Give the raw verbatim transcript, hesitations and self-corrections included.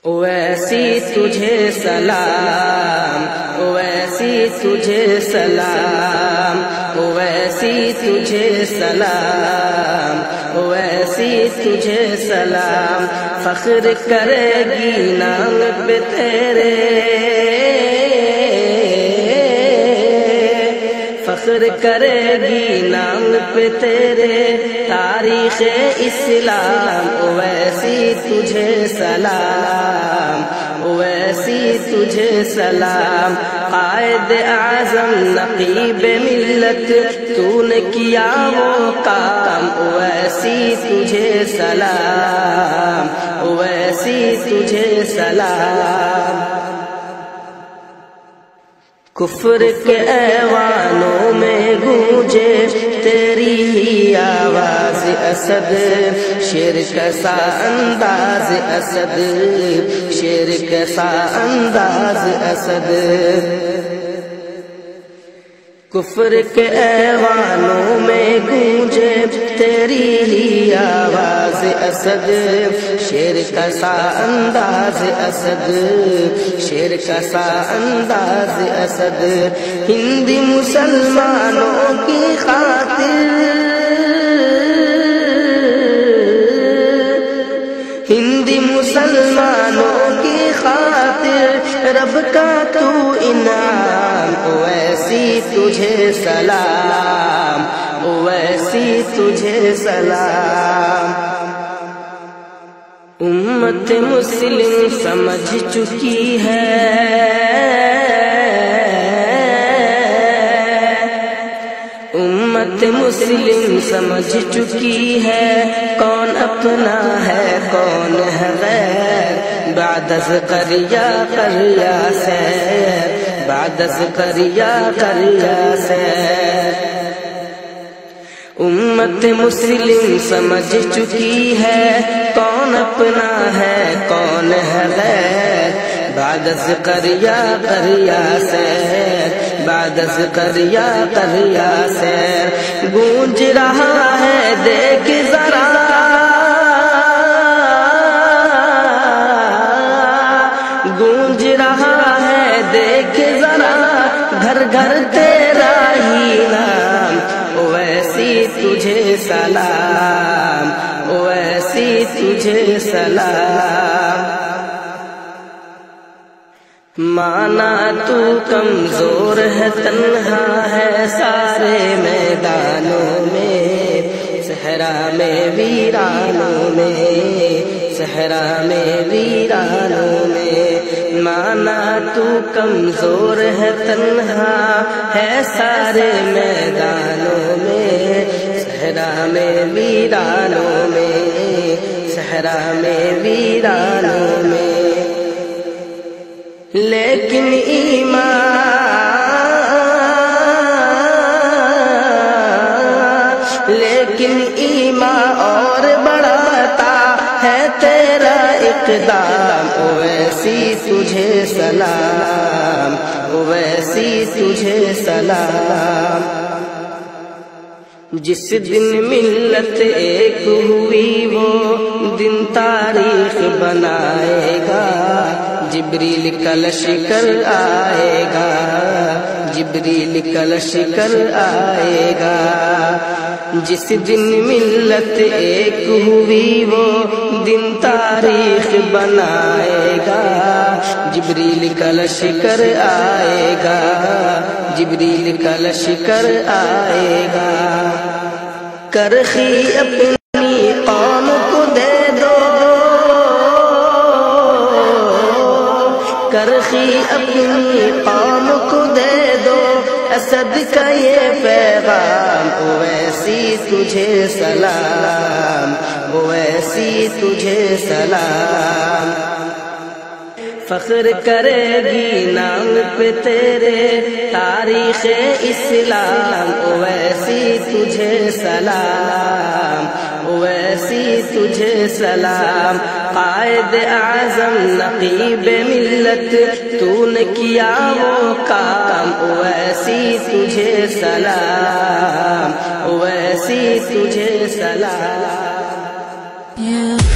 ویسی تجھے سلام، ویسی تجھے سلام، ویسی تجھے سلام، ویسی تجھے سلام، فخر کرے گی نام پہ تیرے، فخر کرے گی نام پہ تیرے تاریخ اسلام، ویسی تجھے سلام، ویسی تجھے سلام، قائد اعظم نقیب ملت تو نے کیا وہ کام، ویسی تجھے سلام، ویسی تجھے سلام، کفر کے ایوانوں میں گونجے تیری ہی آواز اسد، شیر کا سا انداز اسد، شیر کا سا انداز اسد، کفر کے ایوانوں میں گونجے تیری ہی آواز اسد، شیر کا سا انداز اسد، شیر کا سا انداز اسد، ہندی مسلمانوں کی خاطر، ہندی مسلمانوں کی خاطر رب کا تو انعام، ویسی تجھے سلام، ویسی تجھے سلام، امت مسلم سمجھ چکی ہے، امت مسلم سمجھ چکی ہے کون اپنا ہے کون ہے غیر، بعد از قریہ قریہ سے، بعد از قریہ قریہ سے، امت مسلم سمجھ چکی ہے کون اپنا ہے کون ہے غیر، بعد از قریہ قریہ سے، بعد از قریہ قریہ سے، گونج رہا ہے دیکھ ذرا، گونج رہا ہے دیکھ ذرا گھر گھر تیرا ہی نام، ویسی تجھے سلام، ویسی تجھے سلام، مانا تو کمزور ہے تنہا ہے سارے میدانوں میں، صحرا میں ویرانوں میں، صحرا میں ویرانوں میں، مانا تو کمزور ہے تنہا ہے سارے میدانوں میں، صحرا میں ویرانوں میں، صحرا میں ویرانوں میں، لیکن ایمان، لیکن ایمان اور بڑھاتا ہے تیرا اقدام، ویسی تجھے سلام، ویسی تجھے سلام، جس دن ملت ایک ہوئی وہ دن تاریخ بنائے گا، جبریل کلش کر آئے گا، جبریل کلش کر آئے گا، جس دن ملت ایک ہوئی وہ دن تاریخ بنائے گا، جبریل کلش کر آئے گا، جبریل کلش کر آئے گا، کرخی اپنی قوم کو دے دو، کرخی اپنی قوم کو دے دو، اسد کا یہ پیغام، ویسی تجھے سلام، ویسی تجھے سلام، فخر کرے گی نام پہ تیرے تاریخ اسلام، ویسی تجھے سلام، ویسی تجھے سلام، قائد اعظم نقیب ملت تو نے کیا وہ کام، ویسی تجھے سلام، ویسی تجھے سلام.